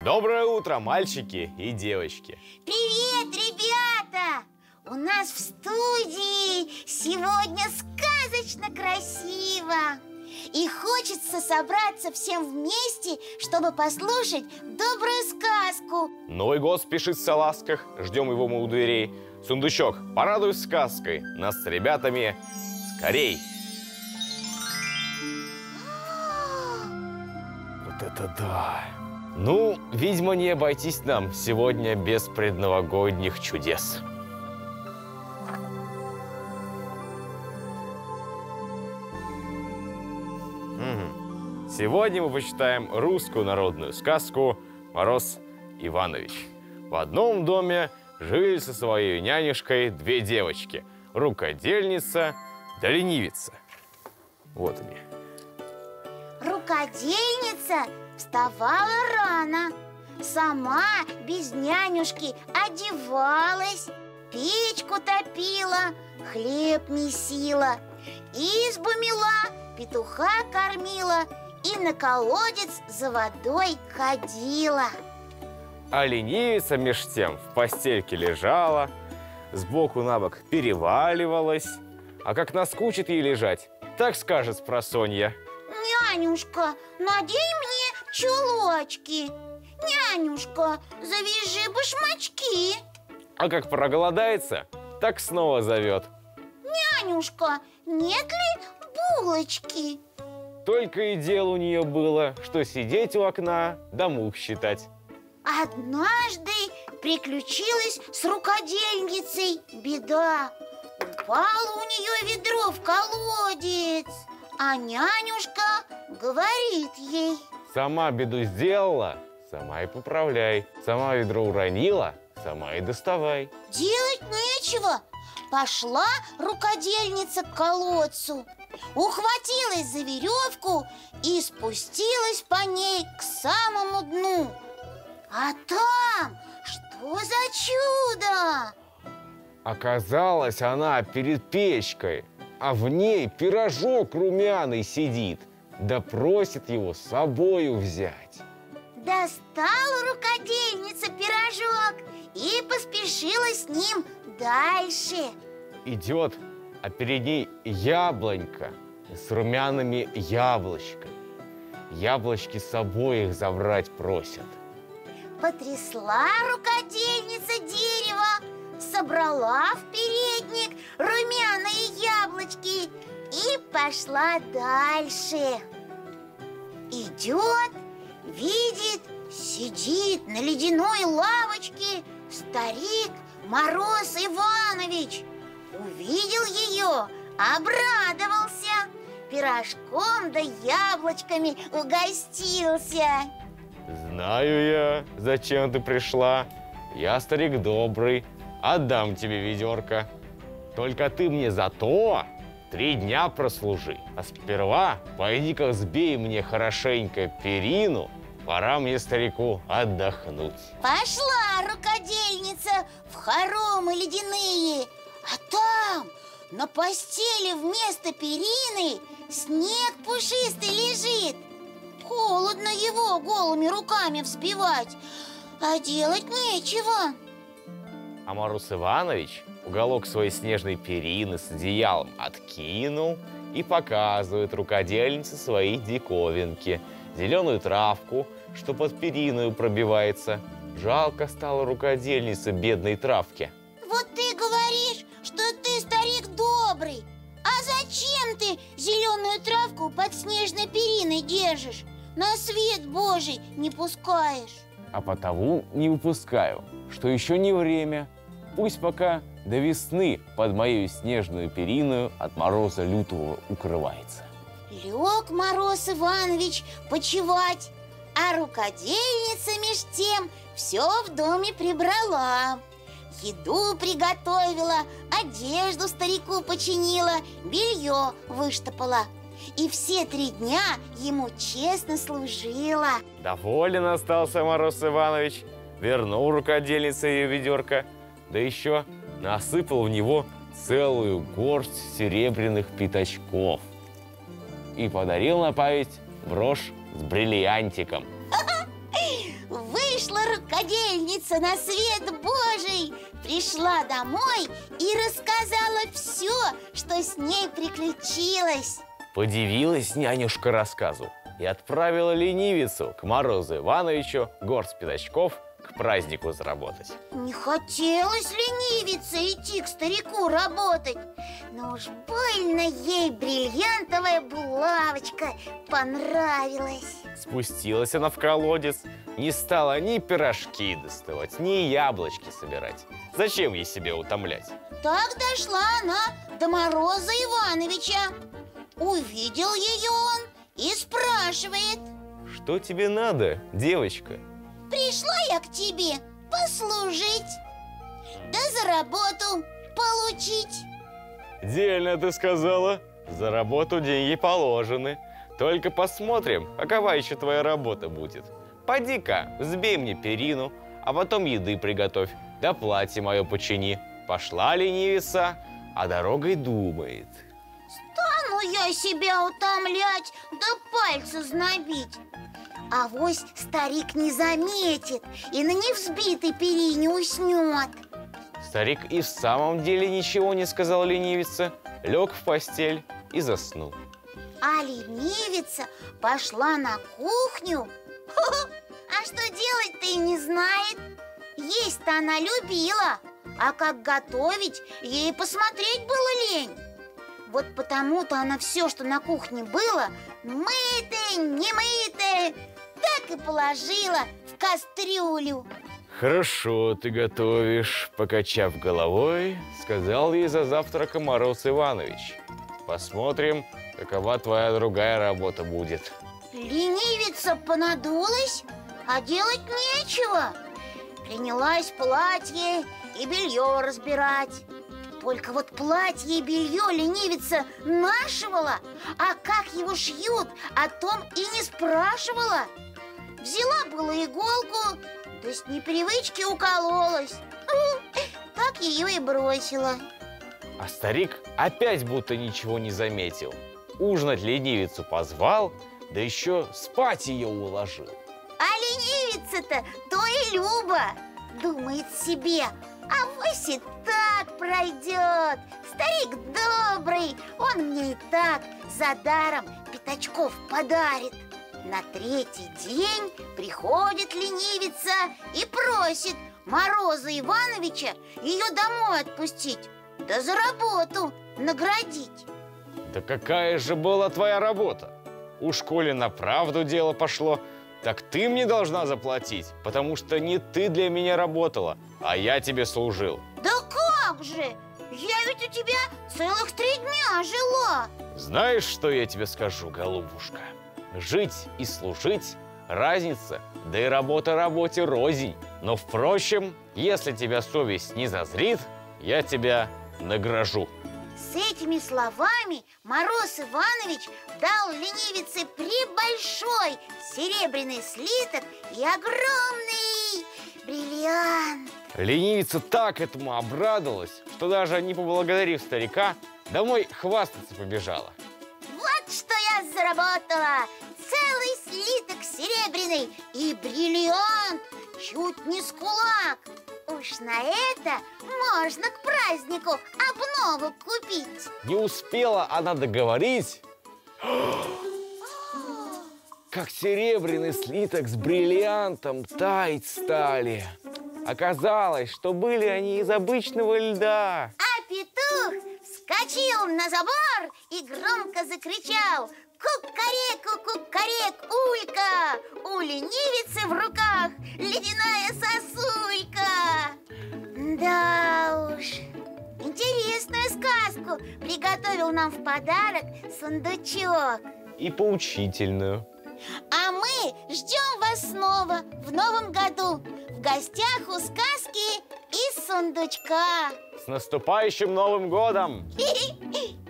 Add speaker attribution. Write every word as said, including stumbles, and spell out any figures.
Speaker 1: Доброе утро, мальчики и девочки!
Speaker 2: Привет, ребята! У нас в студии сегодня сказочно красиво. И хочется собраться всем вместе, чтобы послушать добрую сказку.
Speaker 1: Новый год спешит в салазках, ждем его мы у дверей. Сундучок, порадуй сказкой, нас с ребятами скорей! Вот это да! Ну, видимо, не обойтись нам сегодня без предновогодних чудес. Угу. Сегодня мы почитаем русскую народную сказку «Мороз Иванович». В одном доме жили со своей нянюшкой две девочки – рукодельница да ленивица. Вот они.
Speaker 2: Рукодельница вставала рано, сама без нянюшки одевалась, печку топила, хлеб месила, избу мела, петуха кормила и на колодец за водой ходила.
Speaker 1: А ленивица меж тем в постельке лежала, сбоку на бок переваливалась, а как наскучит ей лежать, так скажет спросонья:
Speaker 2: «Нянюшка, надень мне чулочки! Нянюшка, завяжи башмачки!»
Speaker 1: А как проголодается, так снова зовет:
Speaker 2: «Нянюшка, нет ли булочки?»
Speaker 1: Только и дел у нее было, что сидеть у окна да мух считать.
Speaker 2: Однажды приключилась с рукодельницей беда. Упало у нее ведро в колодец, а нянюшка говорит ей:
Speaker 1: «Сама беду сделала, сама и поправляй. Сама ведро уронила, сама и доставай».
Speaker 2: Делать нечего. Пошла рукодельница к колодцу, ухватилась за веревку и спустилась по ней к самому дну. А там что за чудо!
Speaker 1: Оказалось, она перед печкой, а в ней пирожок румяный сидит, да просит его с собою взять.
Speaker 2: Достала рукодельница пирожок и поспешила с ним дальше.
Speaker 1: Идет, а перед ней яблонька с румяными яблочками. Яблочки с собой их забрать просят.
Speaker 2: Потрясла рукодельница дерево, собрала в передник румяные яблочки и пошла дальше. Идет, видит, сидит на ледяной лавочке старик Мороз Иванович. Увидел ее, обрадовался, пирожком да яблочками угостился.
Speaker 1: Знаю я, зачем ты пришла. Я старик добрый, отдам тебе ведерко. Только ты мне за то три дня прослужи. А сперва пойди-ка взбей мне хорошенько перину. Пора мне, старику, отдохнуть.
Speaker 2: Пошла рукодельница в хоромы ледяные, а там на постели вместо перины снег пушистый лежит. Холодно его голыми руками взбивать, а делать нечего.
Speaker 1: А Мороз Иванович уголок своей снежной перины с одеялом откинул и показывает рукодельнице свои диковинки. Зеленую травку, что под периною пробивается. Жалко стало рукодельнице бедной травке.
Speaker 2: Вот ты говоришь, что ты старик добрый. А зачем ты зеленую травку под снежной периной держишь? На свет Божий не пускаешь.
Speaker 1: А потому не выпускаю, что еще не время. Пусть пока до весны под мою снежную периною от мороза лютого укрывается.
Speaker 2: Лег Мороз Иванович почевать, а рукодельница меж тем все в доме прибрала. Еду приготовила, одежду старику починила, белье выштопала. И все три дня ему честно служила.
Speaker 1: Доволен остался Мороз Иванович, вернул рукодельнице ее ведерко, да еще насыпал в него целую горсть серебряных пятачков и подарил на память брошь с бриллиантиком.
Speaker 2: Вышла рукодельница на свет Божий пришла домой и рассказала все, что с ней приключилось.
Speaker 1: Подивилась нянюшка рассказу и отправила ленивицу к Морозу Ивановичу горсть пятачков к празднику заработать.
Speaker 2: Не хотелось ленивице идти к старику работать, но уж больно ей бриллиантовая булавочка понравилась.
Speaker 1: Спустилась она в колодец, не стала ни пирожки доставать, ни яблочки собирать. Зачем ей себя утомлять?
Speaker 2: Так дошла она до Мороза Ивановича. Увидел ее он и спрашивает:
Speaker 1: что тебе надо, девочка?
Speaker 2: Пришла я к тебе послужить, да за работу получить.
Speaker 1: Дельно ты сказала. За работу деньги положены. Только посмотрим, какова еще твоя работа будет. Поди-ка, взбей мне перину, а потом еды приготовь, да платье мое почини. Пошла ленивица, а дорогой думает.
Speaker 2: Стану я себя утомлять, да пальцы знобить. Авось старик не заметит и на невзбитой перине уснет.
Speaker 1: Старик и в самом деле ничего не сказал ленивице, лег в постель и заснул.
Speaker 2: А ленивица пошла на кухню. А что делать-то и не знает. Есть-то она любила, а как готовить, ей посмотреть было лень. Вот потому-то она все, что на кухне было, мытое, немытое, так и положила в кастрюлю.
Speaker 1: Хорошо ты готовишь, покачав головой, сказал ей за завтраком Мороз Иванович. Посмотрим, какова твоя другая работа будет.
Speaker 2: Ленивица понадулась, а делать нечего. Принялась платье и белье разбирать. Только вот платье и белье ленивица нашивала, а как его шьют, о том и не спрашивала. Взяла было иголку, да с непривычки укололась. Так ее и бросила.
Speaker 1: А старик опять будто ничего не заметил. Ужинать ленивицу позвал, да еще спать ее уложил.
Speaker 2: А ленивица-то то и Люба. Думает себе: авось и так пройдет. Старик добрый, он мне и так за даром пятачков подарит. На третий день приходит ленивица и просит Мороза Ивановича ее домой отпустить, да за работу наградить.
Speaker 1: Да какая же была твоя работа? Уж коли на правду дело пошло, так ты мне должна заплатить, потому что не ты для меня работала, а я тебе служил.
Speaker 2: Да как же? Я ведь у тебя целых три дня жила.
Speaker 1: Знаешь, что я тебе скажу, голубушка? Жить и служить – разница, да и работа работе рознь. Но, впрочем, если тебя совесть не зазрит, я тебя награжу.
Speaker 2: С этими словами Мороз Иванович дал ленивице пребольшой серебряный слиток и огромный бриллиант.
Speaker 1: Ленивица так этому обрадовалась, что даже не поблагодарив старика, домой хвастаться побежала.
Speaker 2: Вот что я заработала! Целый слиток серебряный и бриллиант чуть не с кулак. Уж на это можно к празднику обнову купить.
Speaker 1: Не успела она договорить, как серебряный слиток с бриллиантом таять стали. Оказалось, что были они из обычного льда.
Speaker 2: А петух вскочил на забор и громко закричал: кукареку, кукарек, улька! У ленивицы в руках ледяная сосулька. Да уж, интересную сказку приготовил нам в подарок сундучок.
Speaker 1: И поучительную.
Speaker 2: А мы ждем вас снова в новом году в гостях у сказки из сундучка.
Speaker 1: С наступающим Новым годом!
Speaker 2: Хи-хи.